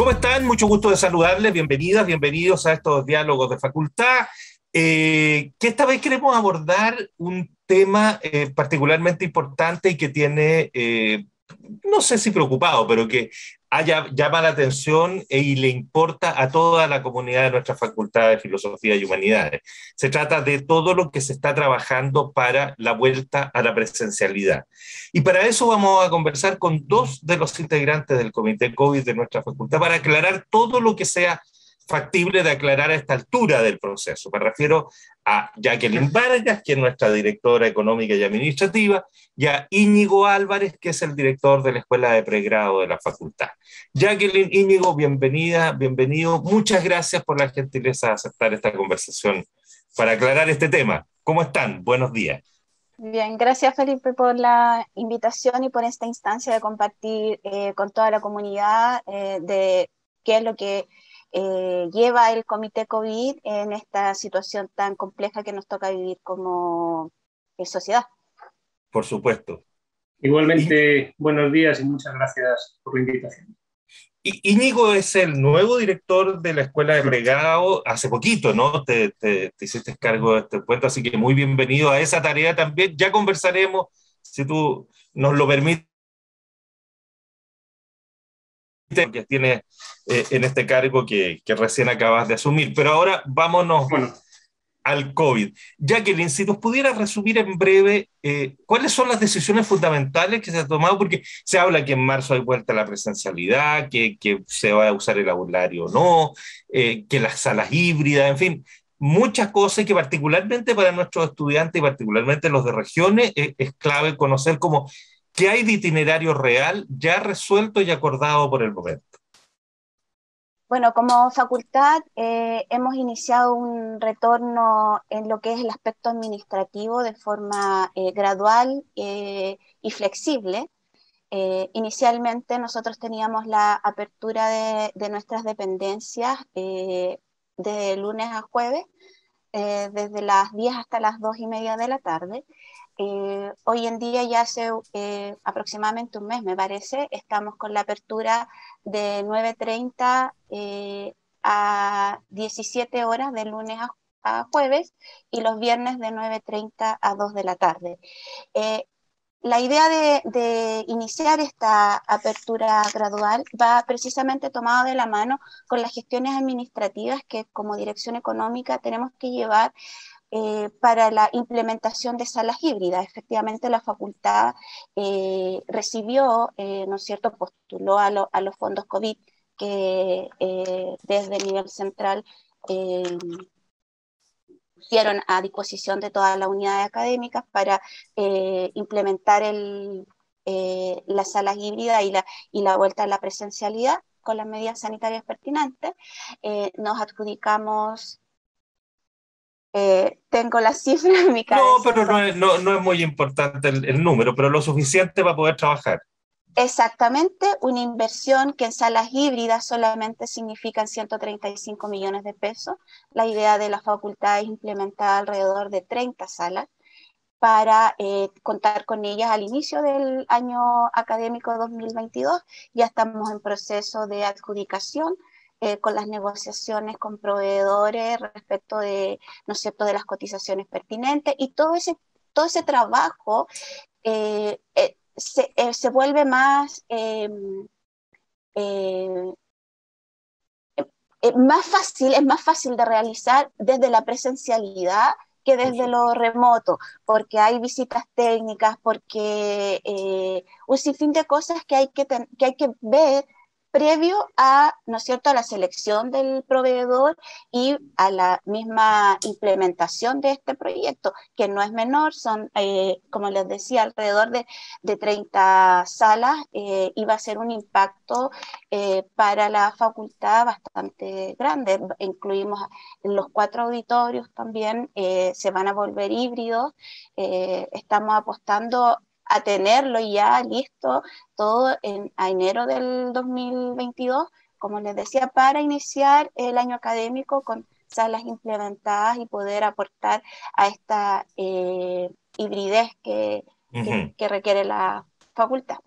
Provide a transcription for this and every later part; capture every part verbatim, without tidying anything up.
¿Cómo están? Mucho gusto de saludarles. Bienvenidas, bienvenidos a estos diálogos de facultad, eh, que esta vez queremos abordar un tema eh, particularmente importante y que tiene, eh, no sé si preocupado, pero que haya, llama la atención e, y le importa a toda la comunidad de nuestra Facultad de Filosofía y Humanidades. Se trata de todo lo que se está trabajando para la vuelta a la presencialidad. Y para eso vamos a conversar con dos de los integrantes del Comité COVID de nuestra facultad para aclarar todo lo que sea factible de aclarar a esta altura del proceso. Me refiero a Jacqueline Vargas, que es nuestra directora económica y administrativa, y a Íñigo Álvarez, que es el director de la Escuela de Pregrado de la facultad. Jacqueline, Íñigo, bienvenida, bienvenido. Muchas gracias por la gentileza de aceptar esta conversación para aclarar este tema. ¿Cómo están? Buenos días. Bien, gracias Felipe por la invitación y por esta instancia de compartir eh, con toda la comunidad eh, de qué es lo que eh, lleva el Comité COVID en esta situación tan compleja que nos toca vivir como eh, sociedad. Por supuesto. Igualmente, y, buenos días y muchas gracias por la invitación. Y, Íñigo es el nuevo director de la Escuela de Pregrado, hace poquito, ¿no? Te, te, te hiciste cargo de este puesto, así que muy bienvenido a esa tarea también. Ya conversaremos, si tú nos lo permites, que tienes eh, en este cargo que, que recién acabas de asumir. Pero ahora vámonos bueno. al COVID. Jacqueline, si nos pudieras resumir en breve eh, cuáles son las decisiones fundamentales que se han tomado, porque se habla que en marzo hay vuelta a la presencialidad, que, que se va a usar el aulario o no, eh, que las salas híbridas, en fin, muchas cosas que particularmente para nuestros estudiantes y particularmente los de regiones eh, es clave conocer como qué hay de itinerario real ya resuelto y acordado por el momento. Bueno, como facultad eh, hemos iniciado un retorno en lo que es el aspecto administrativo de forma eh, gradual eh, y flexible. Eh, inicialmente nosotros teníamos la apertura de, de nuestras dependencias eh, de lunes a jueves, eh, desde las diez hasta las dos y media de la tarde. Eh, hoy en día, ya hace eh, aproximadamente un mes, me parece, estamos con la apertura de nueve treinta eh, a diecisiete horas de lunes a, a jueves y los viernes de nueve treinta a dos de la tarde. Eh, la idea de, de iniciar esta apertura gradual va precisamente tomada de la mano con las gestiones administrativas que como dirección económica tenemos que llevar Eh, para la implementación de salas híbridas. Efectivamente, la facultad eh, recibió, eh, ¿no es cierto?, postuló a, lo, a los fondos COVID que eh, desde el nivel central eh, pusieron a disposición de todas las unidades académicas para eh, implementar el, eh, las salas híbridas y la, y la vuelta a la presencialidad con las medidas sanitarias pertinentes. Eh, nos adjudicamos Eh, tengo las cifras en mi cabeza. No, pero no es, no, no es muy importante el, el número, pero lo suficiente para poder trabajar. Exactamente, una inversión que en salas híbridas solamente significan ciento treinta y cinco millones de pesos. La idea de la facultad es implementar alrededor de treinta salas para eh, contar con ellas al inicio del año académico dos mil veintidós. Ya estamos en proceso de adjudicación Eh, con las negociaciones con proveedores respecto de, ¿no es cierto?, de las cotizaciones pertinentes, y todo ese, todo ese trabajo eh, eh, se, eh, se vuelve más, eh, eh, eh, más fácil, es más fácil de realizar desde la presencialidad que desde lo remoto, porque hay visitas técnicas, porque eh, un sinfín de cosas que hay que, ten, que hay que ver previo a, ¿no es cierto?, a la selección del proveedor y a la misma implementación de este proyecto, que no es menor, son, eh, como les decía, alrededor de, de treinta salas, eh, y va a ser un impacto eh, para la facultad bastante grande. Incluimos los cuatro auditorios también, eh, se van a volver híbridos, eh, estamos apostando a tenerlo ya listo todo en, a enero del dos mil veintidós, como les decía, para iniciar el año académico con salas implementadas y poder aportar a esta eh, hibridez que, uh-huh. que, que requiere la facultad.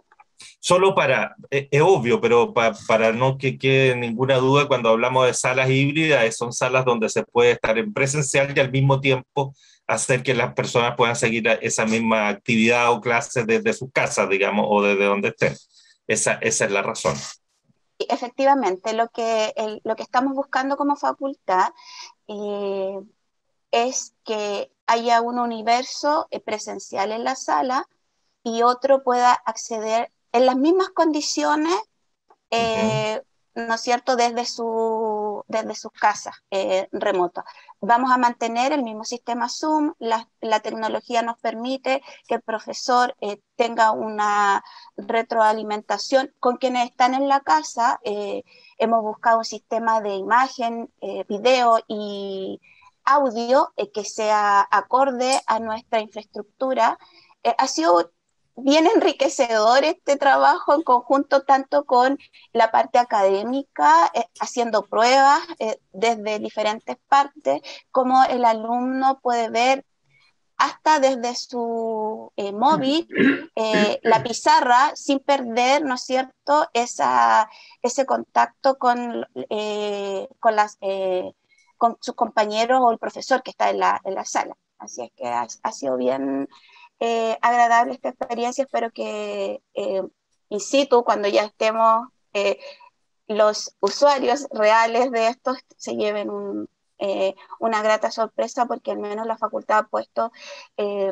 Solo para, es, es obvio, pero pa, para no que quede ninguna duda, cuando hablamos de salas híbridas, son salas donde se puede estar en presencial y al mismo tiempo hacer que las personas puedan seguir esa misma actividad o clase desde sus casas, digamos, o desde donde estén. Esa, esa es la razón. Efectivamente, lo que, el, lo que estamos buscando como facultad eh, es que haya un universo presencial en la sala y otro pueda acceder en las mismas condiciones, eh, uh-huh. ¿no es cierto?, desde, su, desde sus casas eh, remotas. Vamos a mantener el mismo sistema Zoom, la, la tecnología nos permite que el profesor eh, tenga una retroalimentación con quienes están en la casa. Eh, hemos buscado un sistema de imagen, eh, video y audio eh, que sea acorde a nuestra infraestructura. Eh, ha sido bien enriquecedor este trabajo en conjunto, tanto con la parte académica, eh, haciendo pruebas eh, desde diferentes partes, como el alumno puede ver hasta desde su eh, móvil eh, la pizarra sin perder, ¿no es cierto?, esa, ese contacto con, eh, con, las, eh, con sus compañeros o el profesor que está en la, en la sala. Así es que ha, ha sido bien Eh, agradable esta experiencia. Espero que eh, in situ, cuando ya estemos eh, los usuarios reales de esto, se lleven un, eh, una grata sorpresa, porque al menos la facultad ha puesto eh,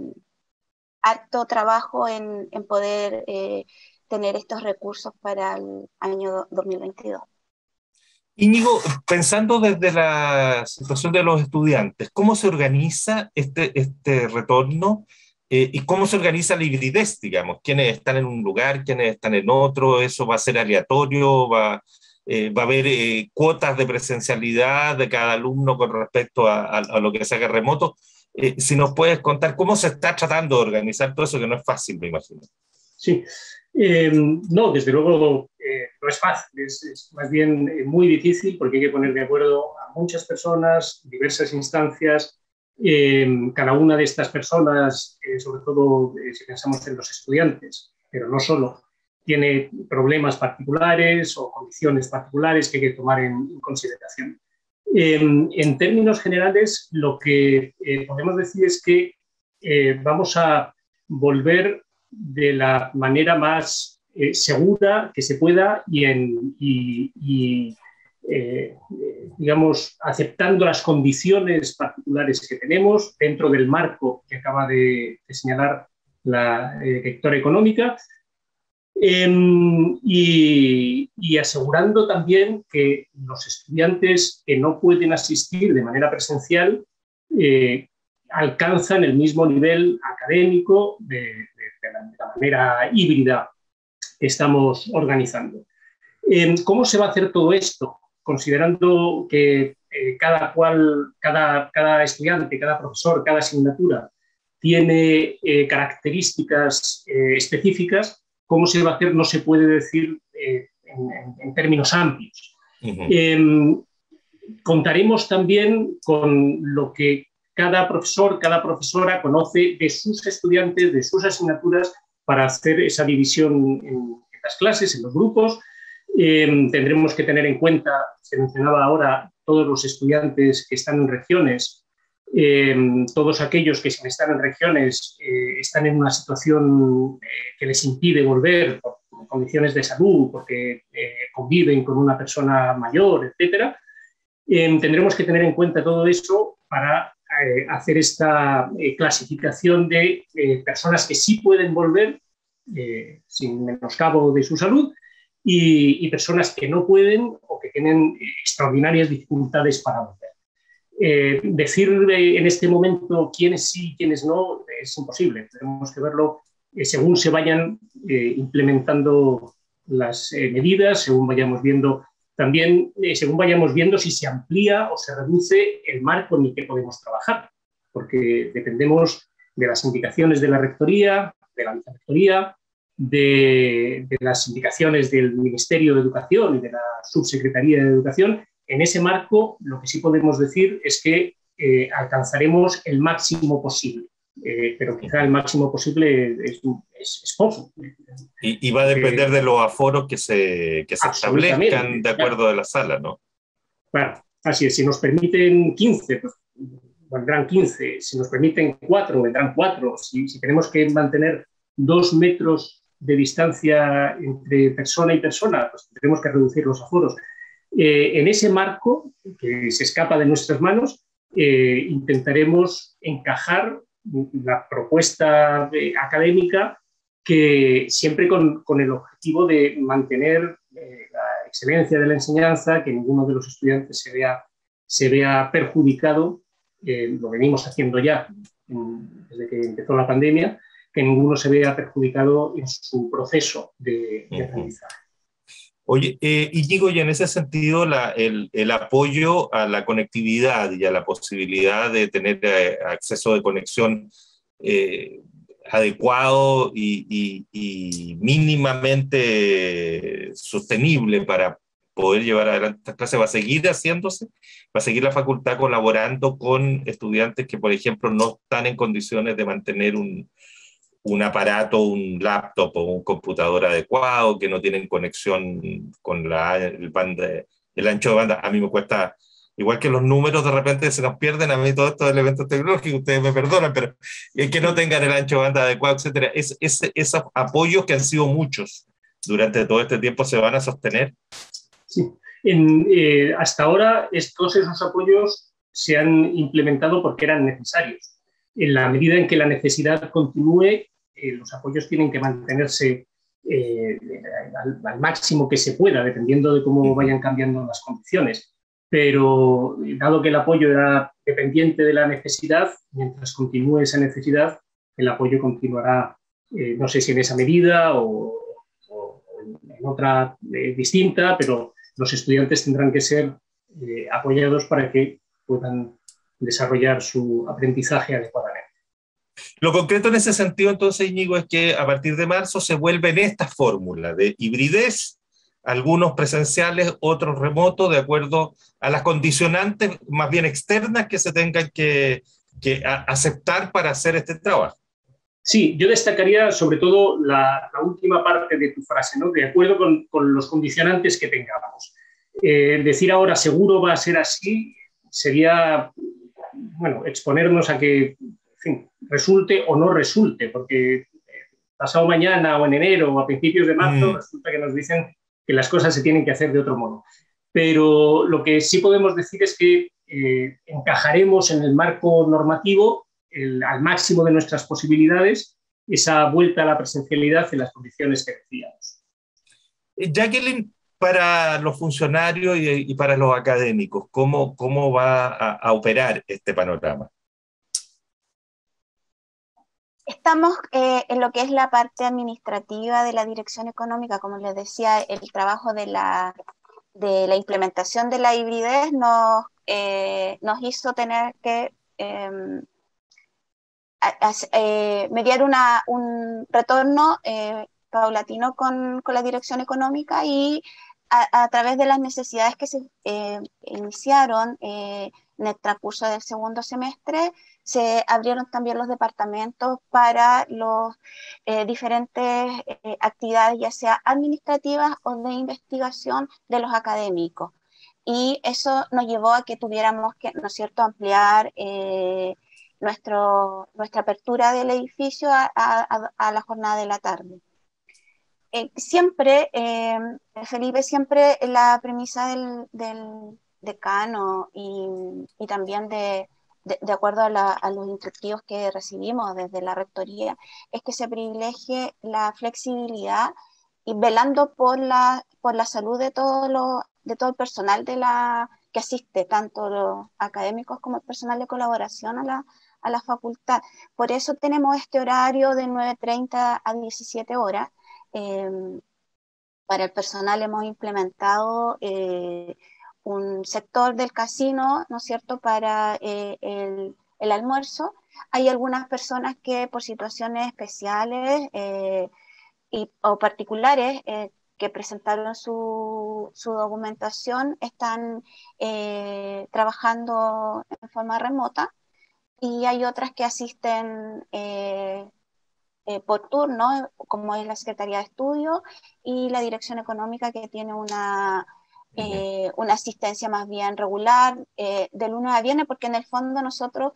harto trabajo en, en poder eh, tener estos recursos para el año dos mil veintidós. Íñigo, pensando desde la situación de los estudiantes, ¿cómo se organiza este, este retorno? Eh, ¿Y cómo se organiza la hibridez, digamos? ¿Quiénes están en un lugar, quiénes están en otro? ¿Eso va a ser aleatorio? ¿Va, eh, va a haber eh, cuotas de presencialidad de cada alumno con respecto a, a, a lo que se haga remoto? Eh, si nos puedes contar cómo se está tratando de organizar todo eso, que no es fácil, me imagino. Sí, eh, no, desde luego eh, no es fácil, es, es más bien eh, muy difícil, porque hay que poner de acuerdo a muchas personas, diversas instancias. Eh, cada una de estas personas, eh, sobre todo eh, si pensamos en los estudiantes, pero no solo, tiene problemas particulares o condiciones particulares que hay que tomar en, en consideración. Eh, en términos generales, lo que eh, podemos decir es que eh, vamos a volver de la manera más eh, segura que se pueda y, en, y, y Eh, digamos, aceptando las condiciones particulares que tenemos dentro del marco que acaba de, de señalar la eh, directora económica, eh, y, y asegurando también que los estudiantes que no pueden asistir de manera presencial eh, alcanzan el mismo nivel académico de, de, de, la, de la manera híbrida que estamos organizando. Eh, ¿Cómo se va a hacer todo esto? Considerando que eh, cada cual, cada, cada estudiante, cada profesor, cada asignatura tiene eh, características eh, específicas, ¿cómo se va a hacer? No se puede decir eh, en, en, en términos amplios. Uh-huh. eh, contaremos también con lo que cada profesor, cada profesora conoce de sus estudiantes, de sus asignaturas, para hacer esa división en, en las clases, en los grupos. Eh, tendremos que tener en cuenta, se mencionaba ahora, todos los estudiantes que están en regiones, eh, todos aquellos que si están en regiones eh, están en una situación eh, que les impide volver por, por condiciones de salud, porque eh, conviven con una persona mayor, etcétera. Eh, tendremos que tener en cuenta todo eso para eh, hacer esta eh, clasificación de eh, personas que sí pueden volver eh, sin menoscabo de su salud, Y, y personas que no pueden o que tienen extraordinarias dificultades para volver. Eh, decir en este momento quiénes sí y quiénes no es imposible. Tenemos que verlo eh, según se vayan eh, implementando las eh, medidas, según vayamos viendo también, eh, según vayamos viendo si se amplía o se reduce el marco en el que podemos trabajar, porque dependemos de las indicaciones de la rectoría, de la vicerrectoría, De, de las indicaciones del Ministerio de Educación y de la Subsecretaría de Educación. En ese marco, lo que sí podemos decir es que eh, alcanzaremos el máximo posible. eh, pero quizá el máximo posible es, es, es poco. Y, y va a depender de los aforos que se, que se establezcan de acuerdo claro. a la sala, ¿no? Claro, así es. Si nos permiten quince, pues vendrán quince. Si nos permiten cuatro, vendrán cuatro. Si, si tenemos que mantener dos metros de distancia entre persona y persona, pues tenemos que reducir los aforos. Eh, en ese marco, que se escapa de nuestras manos, eh, intentaremos encajar la propuesta eh, académica que siempre con, con el objetivo de mantener eh, la excelencia de la enseñanza, que ninguno de los estudiantes se vea, se vea perjudicado, eh, lo venimos haciendo ya en, desde que empezó la pandemia, que ninguno se vea perjudicado en su proceso de, de aprendizaje. Oye, eh, Íñigo, y en ese sentido, la, el, el apoyo a la conectividad y a la posibilidad de tener eh, acceso de conexión eh, adecuado y, y, y mínimamente sostenible para poder llevar adelante estas clases, ¿va a seguir haciéndose? ¿Va a seguir la facultad colaborando con estudiantes que, por ejemplo, no están en condiciones de mantener un un aparato, un laptop o un computador adecuado, que no tienen conexión con la, el, banda, el ancho de banda? A mí me cuesta, igual que los números de repente se nos pierden, a mí todos estos elementos tecnológicos, ustedes me perdonan, pero es que no tengan el ancho de banda adecuado, etcétera. Es, es, esos apoyos que han sido muchos durante todo este tiempo, ¿se van a sostener? Sí. En, eh, hasta ahora todos esos apoyos se han implementado porque eran necesarios. En la medida en que la necesidad continúe, Eh, los apoyos tienen que mantenerse eh, al, al máximo que se pueda, dependiendo de cómo vayan cambiando las condiciones. Pero dado que el apoyo era dependiente de la necesidad, mientras continúe esa necesidad, el apoyo continuará, eh, no sé si en esa medida o, o en otra eh, distinta, pero los estudiantes tendrán que ser eh, apoyados para que puedan desarrollar su aprendizaje adecuadamente. Lo concreto en ese sentido, entonces, Íñigo, es que a partir de marzo se vuelven estas fórmulas de hibridez, algunos presenciales, otros remotos, de acuerdo a las condicionantes más bien externas que se tengan que, que a, aceptar para hacer este trabajo. Sí, yo destacaría sobre todo la, la última parte de tu frase, ¿no? De acuerdo con, con los condicionantes que tengamos. Eh, decir ahora seguro va a ser así sería, bueno, exponernos a que resulte o no resulte, porque pasado mañana o en enero o a principios de marzo mm. resulta que nos dicen que las cosas se tienen que hacer de otro modo. Pero lo que sí podemos decir es que eh, encajaremos en el marco normativo el, al máximo de nuestras posibilidades esa vuelta a la presencialidad en las condiciones que decíamos. Jacqueline, para los funcionarios y, y para los académicos, ¿cómo, cómo va a, a operar este panorama? Estamos eh, en lo que es la parte administrativa de la dirección económica. Como les decía, el trabajo de la, de la implementación de la hibridez nos, eh, nos hizo tener que eh, a, a, eh, mediar una, un retorno eh, paulatino con, con la dirección económica y a, a través de las necesidades que se eh, iniciaron eh, en el transcurso del segundo semestre, se abrieron también los departamentos para las eh, diferentes eh, actividades, ya sea administrativas o de investigación de los académicos. Y eso nos llevó a que tuviéramos que, ¿no es cierto?, ampliar eh, nuestro, nuestra apertura del edificio a, a, a la jornada de la tarde. Eh, siempre, eh, Felipe, siempre la premisa del, del decano y, y también de, de, de acuerdo a, la, a los instructivos que recibimos desde la rectoría, es que se privilegie la flexibilidad y velando por la, por la salud de todo, lo, de todo el personal de la, que asiste, tanto los académicos como el personal de colaboración a la, a la facultad. Por eso tenemos este horario de nueve treinta a diecisiete horas. Eh, para el personal hemos implementado eh, un sector del casino, ¿no es cierto?, para eh, el, el almuerzo. Hay algunas personas que por situaciones especiales eh, y, o particulares eh, que presentaron su, su documentación están eh, trabajando en forma remota. y hay otras que asisten eh, eh, por turno, como es la Secretaría de Estudio y la Dirección Económica, que tiene una, eh, una asistencia más bien regular eh, de lunes a viernes, porque en el fondo nosotros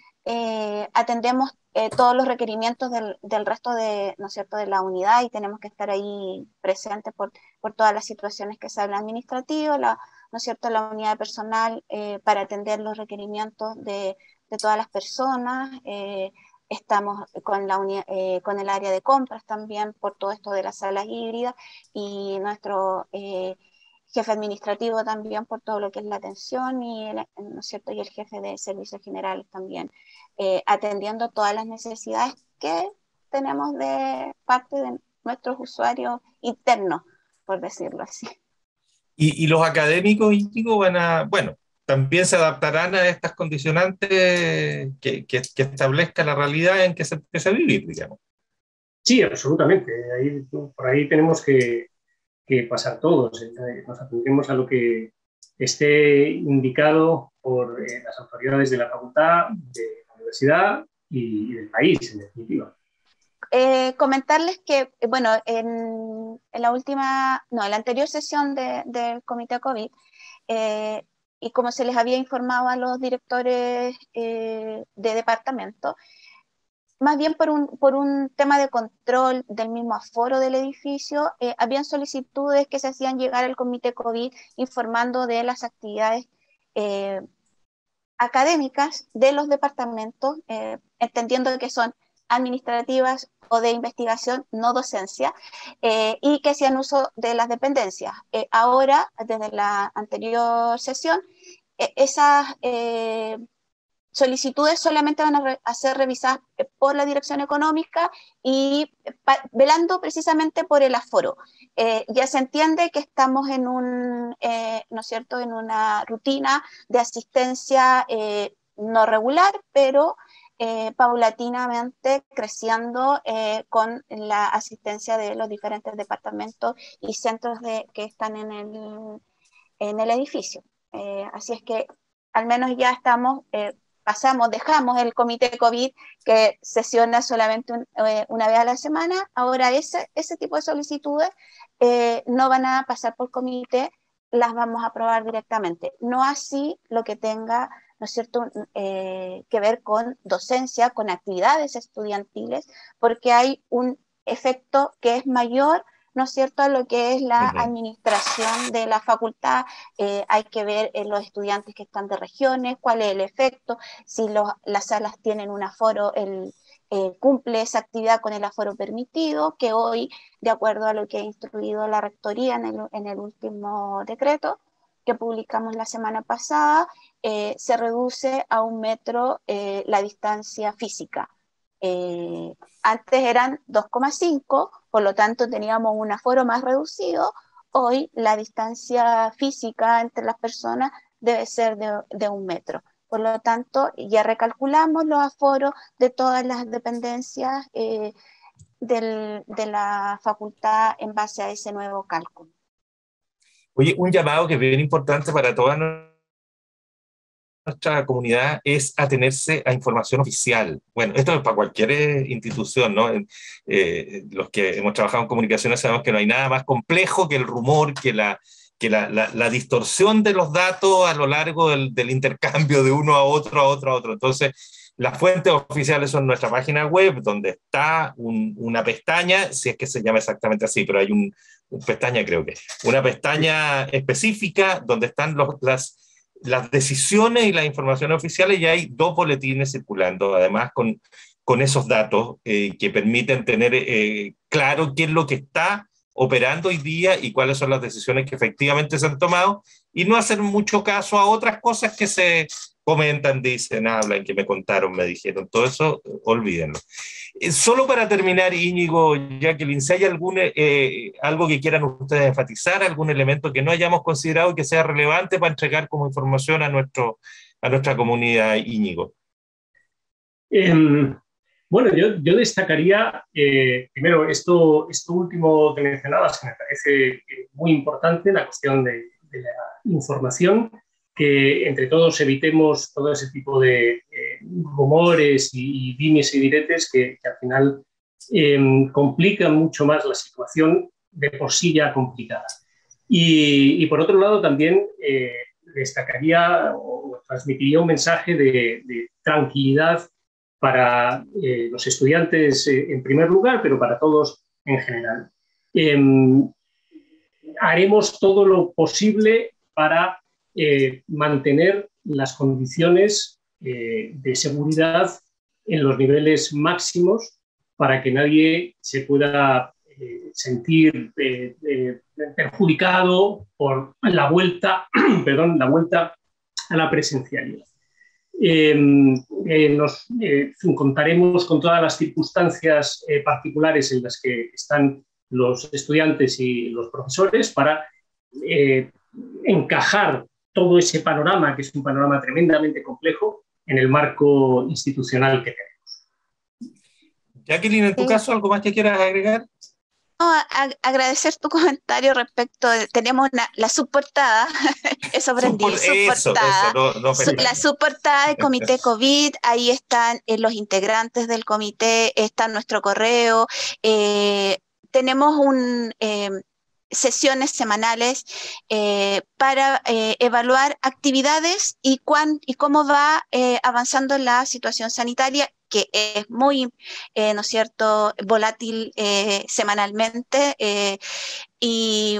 eh, atendemos eh, todos los requerimientos del, del resto de, ¿no es cierto?, de la unidad, y tenemos que estar ahí presentes por, por todas las situaciones que se hablan administrativas, la, ¿no es cierto?, la unidad de personal eh, para atender los requerimientos de, de todas las personas. Eh, estamos con, la unidad, eh, con el área de compras también por todo esto de las salas híbridas, y nuestro eh, jefe administrativo también por todo lo que es la atención, y el, ¿no es cierto?, y el jefe de servicios generales también, eh, atendiendo todas las necesidades que tenemos de parte de nuestros usuarios internos, por decirlo así. Y, y los académicos, Íñigo, van a, bueno, también se adaptarán a estas condicionantes que, que, que establezca la realidad en que se empieza a vivir, digamos. Sí, absolutamente. Ahí, por ahí tenemos que, que pasar todos. Nos atendemos a lo que esté indicado por eh, las autoridades de la facultad, de la universidad y, y del país, en definitiva. Eh, comentarles que, bueno, en, en la última, no, en la anterior sesión de, del Comité COVID, eh, y como se les había informado a los directores eh, de departamento, más bien por un, por un tema de control del mismo aforo del edificio, eh, habían solicitudes que se hacían llegar al Comité COVID informando de las actividades eh, académicas de los departamentos, eh, entendiendo que son administrativas o de investigación, no docencia, eh, y que hacían uso de las dependencias. Eh, ahora, desde la anterior sesión, eh, esas eh, solicitudes solamente van a, re a ser revisadas por la Dirección Económica y velando precisamente por el aforo. Eh, ya se entiende que estamos en un, eh, ¿no es cierto?, en una rutina de asistencia eh, no regular, pero eh, paulatinamente creciendo eh, con la asistencia de los diferentes departamentos y centros de, que están en el, en el edificio. Eh, así es que al menos ya estamos... Eh, pasamos, dejamos el comité COVID que sesiona solamente un, eh, una vez a la semana. Ahora ese, ese tipo de solicitudes eh, no van a pasar por comité, las vamos a aprobar directamente. No así lo que tenga, ¿no es cierto?, eh, que ver con docencia, con actividades estudiantiles, porque hay un efecto que es mayor, ¿no es cierto?, a lo que es la Uh-huh. administración de la facultad. Eh, hay que ver en los estudiantes que están de regiones, cuál es el efecto, si los, las salas tienen un aforo, el, eh, cumple esa actividad con el aforo permitido, que hoy, de acuerdo a lo que ha instruido la rectoría en el, en el último decreto que publicamos la semana pasada, eh, se reduce a un metro eh, la distancia física. Eh, antes eran dos coma cinco, por lo tanto teníamos un aforo más reducido. Hoy la distancia física entre las personas debe ser de, de un metro. Por lo tanto, ya recalculamos los aforos de todas las dependencias eh, del, de la facultad en base a ese nuevo cálculo. Oye, un llamado que es bien importante para toda nuestra comunidad es atenerse a información oficial. Bueno, esto es para cualquier eh, institución, ¿no? Eh, los que hemos trabajado en comunicaciones sabemos que no hay nada más complejo que el rumor, que la, que la, la, la distorsión de los datos a lo largo del, del intercambio de uno a otro, a otro, a otro. Entonces, las fuentes oficiales son nuestra página web, donde está un, una pestaña, si es que se llama exactamente así, pero hay un, un pestaña, creo que, una pestaña específica donde están los, las las decisiones y las informaciones oficiales, y hay dos boletines circulando, además con, con esos datos eh, que permiten tener eh, claro qué es lo que está operando hoy día y cuáles son las decisiones que efectivamente se han tomado, y no hacer mucho caso a otras cosas que se comentan, dicen, hablan, que me contaron, me dijeron, todo eso, olvídenlo. Eh, solo para terminar, Íñigo, Jacqueline, si hay algún, eh, algo que quieran ustedes enfatizar, algún elemento que no hayamos considerado y que sea relevante para entregar como información a, nuestro, a nuestra comunidad, Íñigo. Eh, bueno, yo, yo destacaría, eh, primero, esto, esto último que mencionabas, que me parece muy importante, la cuestión de, de la información. que entre todos evitemos todo ese tipo de eh, rumores y, y dimes y diretes que, que al final eh, complican mucho más la situación de por sí ya complicada. Y, y por otro lado también eh, destacaría o transmitiría un mensaje de, de tranquilidad para eh, los estudiantes eh, en primer lugar, pero para todos en general. Eh, haremos todo lo posible para eh, mantener las condiciones eh, de seguridad en los niveles máximos para que nadie se pueda eh, sentir eh, eh, perjudicado por la vuelta, perdón, la vuelta a la presencialidad. Eh, eh, nos eh, contaremos con todas las circunstancias eh, particulares en las que están los estudiantes y los profesores para eh, encajar todo ese panorama, que es un panorama tremendamente complejo, en el marco institucional que tenemos. Jacqueline, en tu sí. caso, ¿algo más que quieras agregar? No, a, agradecer tu comentario respecto de, tenemos una, la subportada, eso aprendí, Subport, subportada, eso, eso, no, no su, la subportada del comité COVID, ahí están eh, los integrantes del comité, está nuestro correo, eh, tenemos un... Eh, sesiones semanales eh, para eh, evaluar actividades y, cuán, y cómo va eh, avanzando la situación sanitaria, que es muy, eh, ¿no es cierto?, volátil eh, semanalmente. Eh, y,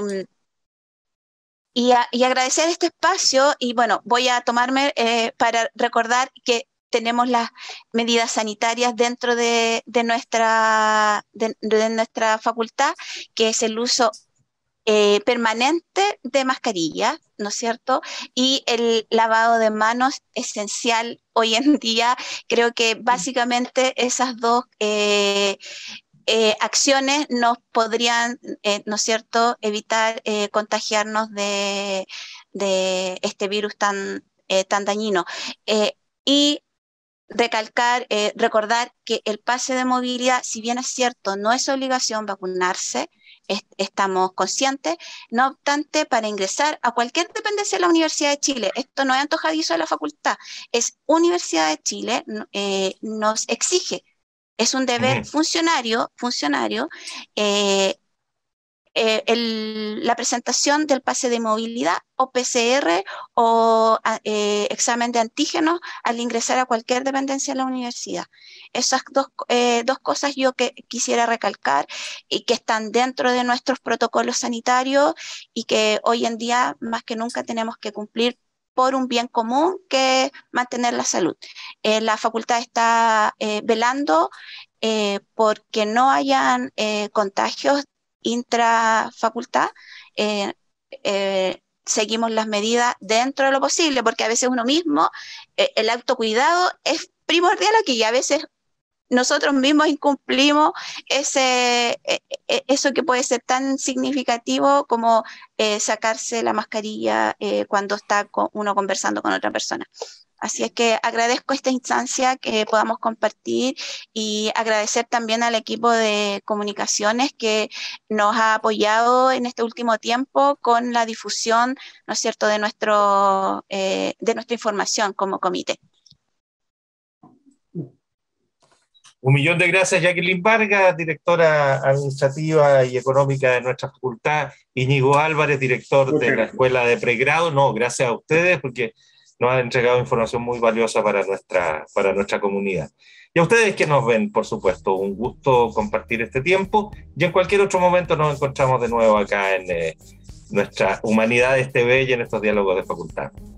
y, a, y agradecer este espacio y, bueno, voy a tomarme eh, para recordar que tenemos las medidas sanitarias dentro de, de, nuestra, de, de nuestra facultad, que es el uso Eh, permanente de mascarilla, ¿no es cierto? Y el lavado de manos esencial hoy en día. Creo que básicamente esas dos eh, eh, acciones nos podrían, eh, ¿no es cierto?, evitar eh, contagiarnos de, de este virus tan, eh, tan dañino. Eh, y recalcar, eh, recordar que el pase de movilidad, si bien es cierto, no es obligación vacunarse, estamos conscientes, no obstante, para ingresar a cualquier dependencia de la Universidad de Chile, esto no es antojadizo de la facultad, es Universidad de Chile, eh, nos exige, es un deber uh-huh. funcionario, funcionario eh, eh, el, la presentación del pase de movilidad o P C R o eh, examen de antígenos al ingresar a cualquier dependencia de la universidad. Esas dos, eh, dos cosas yo que quisiera recalcar y que están dentro de nuestros protocolos sanitarios y que hoy en día más que nunca tenemos que cumplir por un bien común que mantener la salud. Eh, la facultad está eh, velando eh, porque no hayan eh, contagios intrafacultad, eh, eh, seguimos las medidas dentro de lo posible, porque a veces uno mismo, eh, el autocuidado es primordial aquí y a veces nosotros mismos incumplimos ese, eh, eso que puede ser tan significativo como eh, sacarse la mascarilla eh, cuando está con uno conversando con otra persona. Así es que agradezco esta instancia que podamos compartir y agradecer también al equipo de comunicaciones que nos ha apoyado en este último tiempo con la difusión, ¿no es cierto?, de, nuestro, eh, de nuestra información como comité. Un millón de gracias, Jacqueline Vargas, directora administrativa y económica de nuestra facultad, Íñigo Álvarez, director okay. de la Escuela de Pregrado. No, gracias a ustedes porque nos han entregado información muy valiosa para nuestra, para nuestra comunidad. Y a ustedes que nos ven, por supuesto, un gusto compartir este tiempo y en cualquier otro momento nos encontramos de nuevo acá en eh, nuestra Humanidades T V y en estos diálogos de facultad.